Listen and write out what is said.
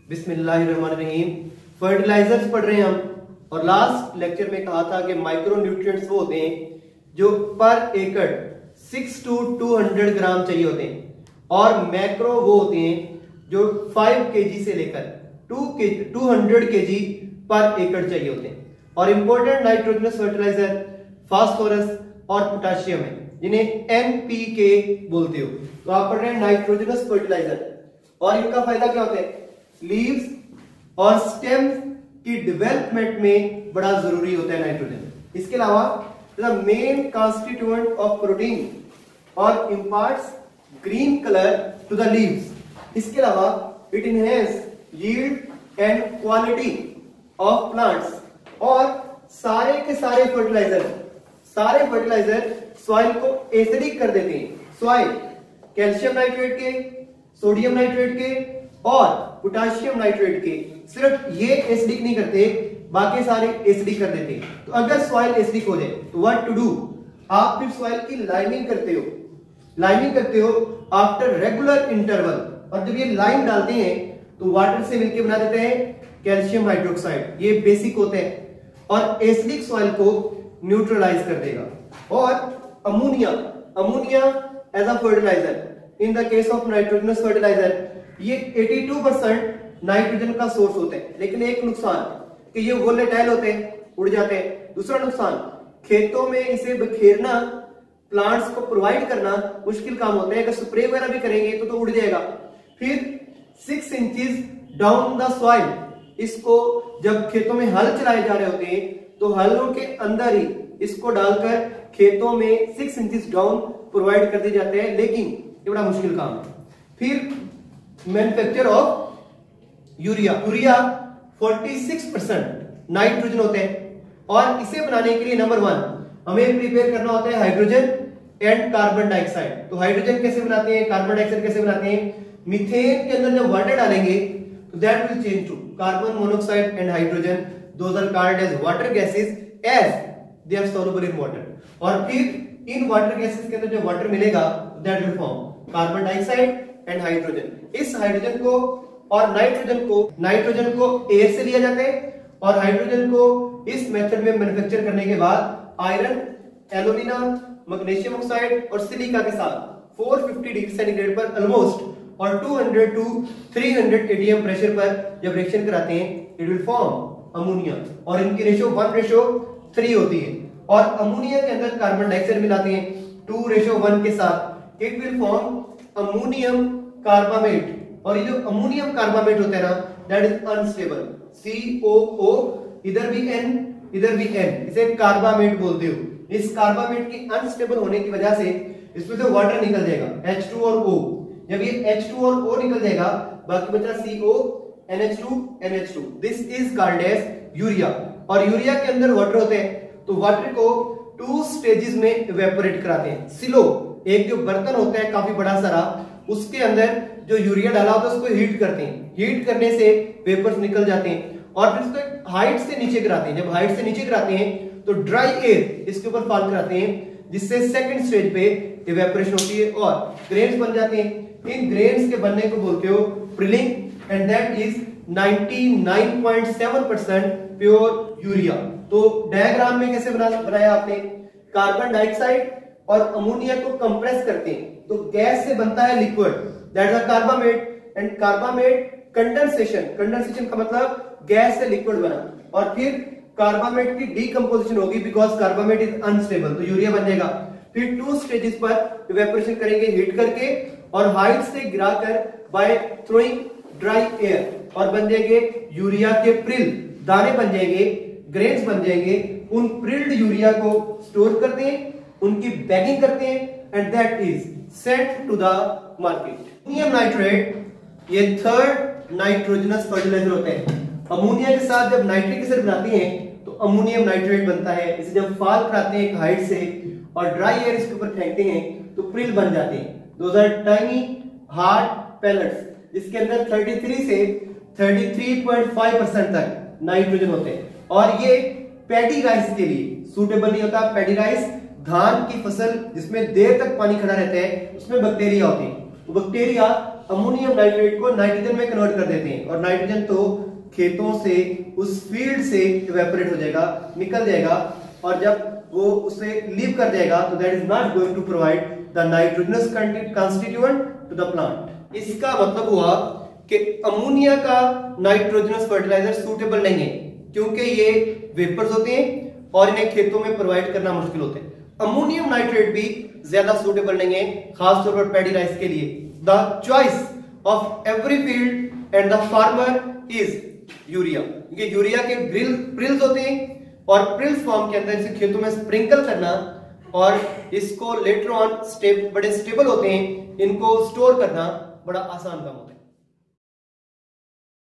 बिस्मिल्लाहिर्रहमानिर्रहीम। फर्टिलाइजर्स पढ़ रहे हैं हम और लास्ट लेक्चर में कहा था कि माइक्रो न्यूट्रिएंट्स वो होते हैं जो पर एकड़ 6 to 200 ग्राम चाहिए होते हैं और मैक्रो वो होते हैं जो 5 kg से लेकर 200 kg पर एकड़ चाहिए होते हैं। और इंपॉर्टेंट नाइट्रोजनस फर्टिलाइजर फास्फोरस और पोटाशियम है जिन्हें NPK बोलते हो। तो आप पढ़ रहे हैं नाइट्रोजनस फर्टिलाइजर और इनका फायदा क्या होता है? लीव्स और स्टेम की डेवलपमेंट में बड़ा जरूरी होता है नाइट्रोजन। इसके अलावा the main constituent of protein और imparts green colour to the leaves. इसके अलावा it enhance yield and quality of plants. और सारे के सारे फर्टिलाइजर सॉइल को एसिडिक कर देते हैं। सॉइल कैल्शियम नाइट्रेट के, सोडियम नाइट्रेट के और पोटाशियम नाइट्रेट के, सिर्फ ये एसिडिक नहीं करते, बाकी सारे एसिडिक कर देते हैं। तो अगर सॉइल एसिडिक हो जाए तो व्हाट टू डू? आप फिर सॉइल की लाइमिंग करते हो आफ्टर रेगुलर इंटरवल। और जब ये लाइम डालते हैं तो वाटर से मिलकर बना देते हैं कैल्शियम हाइड्रोक्साइड। ये बेसिक होते हैं और एसिडिक सॉइल को न्यूट्रलाइज कर देगा। और ammonia as a fertiliser in the case of nitrogenous fertiliser ये 82% नाइट्रोजन का सोर्स होते हैं। लेकिन एक नुकसान कि ये वोलेटाइल होते हैं, उड़ जाते हैं। दूसरा नुकसान, खेतों में इसे बिखेरना, प्लांट्स को प्रोवाइड करना मुश्किल काम होता है। अगर स्प्रे वगैरह भी करेंगे तो उड़ जाएगा। फिर 6 इंचेस डाउन द सॉइल, इसको जब खेतों में हल चलाए जा रहे होते हैं तो हलों के अंदर ही इसको डालकर खेतों में 6 इंचेस डाउन प्रोवाइड कर दिए जाते हैं। लेकिन ये बड़ा मुश्किल काम है। फिर मैन्युफैक्चर ऑफ यूरिया 46% नाइट्रोजन होते हैं और इसे बनाने के लिए नंबर 1 हमें प्रिपेयर करना होता है हाइड्रोजन एंड कार्बन डाइऑक्साइड। तो हाइड्रोजन कैसे बनाते हैं, कार्बन डाइऑक्साइड कैसे बनाते हैं? मीथेन के अंदर जब वाटर डालेंगे तो that will change to carbon monoxide and hydrogen. Those are called as water gases as they are soluble in water. और फिर इन वाटर गैसेस के अंदर जब वाटर मिलेगा that will form carbon dioxide and hydrogen. इस hydrogen को और nitrogen को एयर से लिया जाता है और हाइड्रोजन को इस मेथड में मैन्युफैक्चर करने के बाद आयरन, एल्यूमिना, मैग्नीशियम ऑक्साइड और सिलिका के साथ 450 डिग्री सेंटीग्रेड पर ऑलमोस्ट और 200 to 300 atm प्रेशर पर जब रिएक्शन कराते हैं इट विल फॉर्म अमोनिया। और इनकी रेशियो 1:3 होती है। और अमोनिया के अंदर कार्बन डाइऑक्साइड मिलाते हैं 2:1 के साथ, it will form ammonium carbamate. और ये जो अमोनियम कार्बामेट होता है ना दैट इज अनस्टेबल, COO, इधर भी N इधर भी N, इसे कार्बामेट बोलते हो। इस कार्बामेट की अनस्टेबल होने की वजह से इसमें से वाटर निकल जाएगा H2 और O। जब ये H2 और O निकल जाएगा बाकी बचा CO, NH2, NH2। This is called as urea. और यूरिया के अंदर वाटर होते हैं तो वाटर को 2 स्टेजेस में इवेपोरेट कराते हैं। सिलो, एक जो बर्तन होता है काफी बड़ा सारा, उसके अंदर जो यूरिया डाला होता है उसको हीट करते हैं। हीट करने से वेपर्स निकल जाते हैं और फिर उसको हाइट से नीचे गिराते हैं। जब हाइट से नीचे गिराते हैं तो ड्राई एयर इसके ऊपर फॉल कराते हैं जिससे सेकंड स्टेज पे इवेपोरेशन होती है और ग्रेन्स बन जाते हैं। इन ग्रेन्स के बनने को बोलते हो prilling and that is 99.7% pure urea. तो डायग्राम में कैसे बनाया आपने? कार्बन डाइऑक्साइड और अमोनिया को कंप्रेस करते हैं तो गैस से बनता है liquid, that is carbamate. And carbamate condensation का मतलब गैस से लिक्विड बना और फिर कार्बामेट की डीकंपोजिशन होगी बिकॉज कार्बामेट इज अनस्टेबल, तो यूरिया बन जाएगा। फिर 2 स्टेजेस पर इवेपोरेशन करेंगे हीट करके और हाइट से गिराकर बाय थ्रोइंग ड्राई एयर और बन जाएंगे यूरिया के प्रिल, दाने बन जाएंगे, ग्रेन्स बन जाएंगे। उन प्रिल्ड यूरिया को स्टोर करते हैं, उनकी बैगिंग करते हैं and that is sent to the market. Ammonium nitrate ये 3rd नाइट्रोजनस फर्टिलाइजर होते हैं। अमोनिया के साथ जब नाइट्रिक एसिड बनाते हैं तो अमोनियम नाइट्रेट बनता है। इसे जब फॉल कराते हैं एक हाइट से और ड्राई एयर इसके ऊपर फेंकते हैं तो प्रिल बन जाते हैं। Those are tiny hard pellets जिसके अंदर 33 से 33.5% तक नाइट्रोजन होते हैं। और ये पैडी राइस के लिए सूटेबल नहीं होता। पैडी राइस धान की फसल जिसमें देर तक पानी खड़ा रहता है उसमें बैक्टीरिया होते हैं। तो बैक्टीरिया अमोनियम नाइट्रेट को नाइट्रोजन में कन्वर्ट कर देते हैं, और नाइट्रोजन तो खेतों से उस फील्ड से इवेपोरेट हो जाएगा, निकल जाएगा, और जब वो उसे लीव कर जाएगा तो that is not going to provide the nitrogenous constituent to the plant. इसका मतलब हुआ कि अमोनिया का नाइट्रोजनस फर्टिलाइजर सूटेबल नहीं है, क्योंकि ये वेपर्स होते हैं और इन्हें खेतों में प्रोवाइड करना मुश्किल होता है। अमोनियम नाइट्रेट भी ज्यादा सूटेबल नहीं है, खासतौर पर पैडी राइस के लिए। The choice of every field and the farmer is urea, क्योंकि यूरिया के प्रिल्स होते हैं और प्रिल्स फॉर्म के अंदर इसे खेतों में स्प्रिंकल करना और इसको लेटर ऑन बड़े स्टेबल होते हैं, इनको स्टोर करना बड़ा आसान काम होता है।